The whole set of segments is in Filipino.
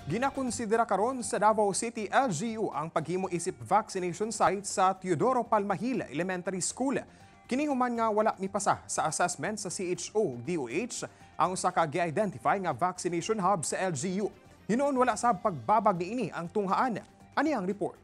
Ginakonsidera karon sa Davao City LGU ang paghimo isip vaccination site sa Teodoro Palmahil Elementary School. Kini human nga wala mipasa sa assessment sa CHO DOH ang usa ka gi-identify nga vaccination hub sa LGU. Hinuon wala sa pagbabag niini ang tunghaan. Ani ang report.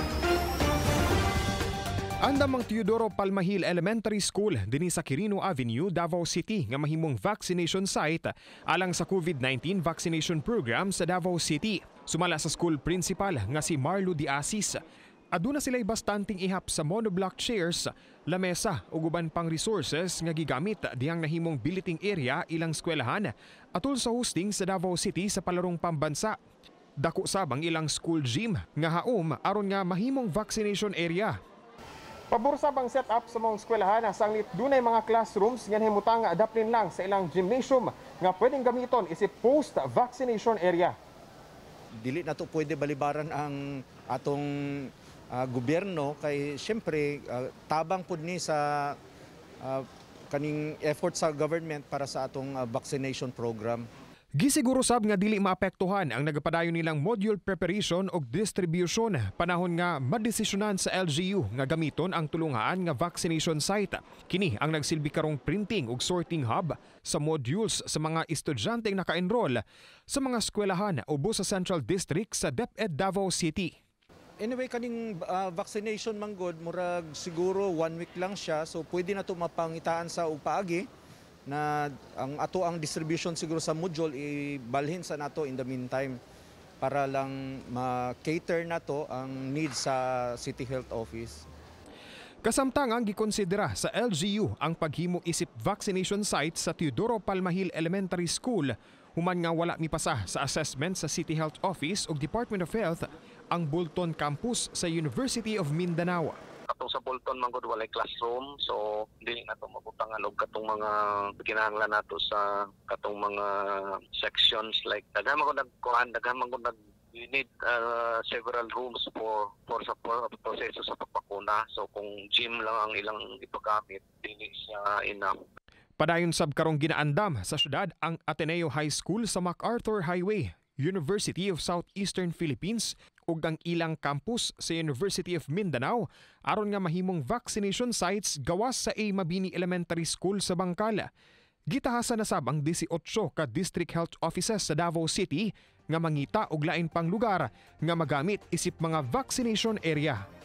Andamang Teodoro Palmahil Elementary School dinhi sa Quirino Avenue, Davao City nga mahimong vaccination site alang sa COVID-19 vaccination program sa Davao City. Sumala sa school principal nga si Marlo De Asis. Aduna sila'y bastanting ihap sa monoblock chairs, lamesa ug uban pang resources nga gigamit dihang nahimong billeting area ilang eskwelahan atol sa hosting sa Davao City sa palarong pambansa. Dako sabang ilang school gym nga haom aron nga mahimong vaccination area. Pabor sa bang setup sa mga eskwelahan sanglit dunay mga classrooms nga himutang adaptin lang sa ilang gymnasium nga pwedeng gamiton isip post-vaccination area. Dili na to pwede balibaran ang atong gobyerno kay syempre tabang pud ni sa kaning effort sa government para sa atong vaccination program. Gisiguro sab nga dili maapektuhan ang nagapadayon nilang module preparation ug distribution panahon nga madesisyonan sa LGU nga gamiton ang tulungaan nga vaccination site. Kini ang nagsilbi karong printing ug sorting hub sa modules sa mga estudyanteng naka-enroll sa mga eskwelahan ubos sa Central District sa DepEd Davao City. Anyway, kaning vaccination manggod murag siguro 1 week lang siya, so pwede na to mapangitaan sa upaagi na ang distribution siguro sa module ibalhin sa nato in the meantime para lang ma-cater nato ang needs sa City Health Office. Kasamtang ang gikonsidera sa LGU ang paghimo isip vaccination site sa Teodoro Palmahil Elementary School human nga wala mipasa sa assessment sa City Health Office ug Department of Health ang Bolton Campus sa University of Mindanao. Katong sa Bolton manggod walay classroom, so dili na to mabutangan og katong mga kinahanglan nato sa katong mga sections like daghan man we need several rooms for sa proseso sa pagpakuna. So kung gym lang ang ilang ipagamit, dili siya enough. Padayon sab karong ginaandam sa syudad ang Ateneo High School sa MacArthur Highway, University of Southeastern Philippines ug ang ilang campus sa University of Mindanao aron nga mahimong vaccination sites gawas sa A. Mabini Elementary School sa Bangkal. Gitahasan na sab ang 18 ka district health offices sa Davao City nga mangita og lain pang lugar nga magamit isip mga vaccination area.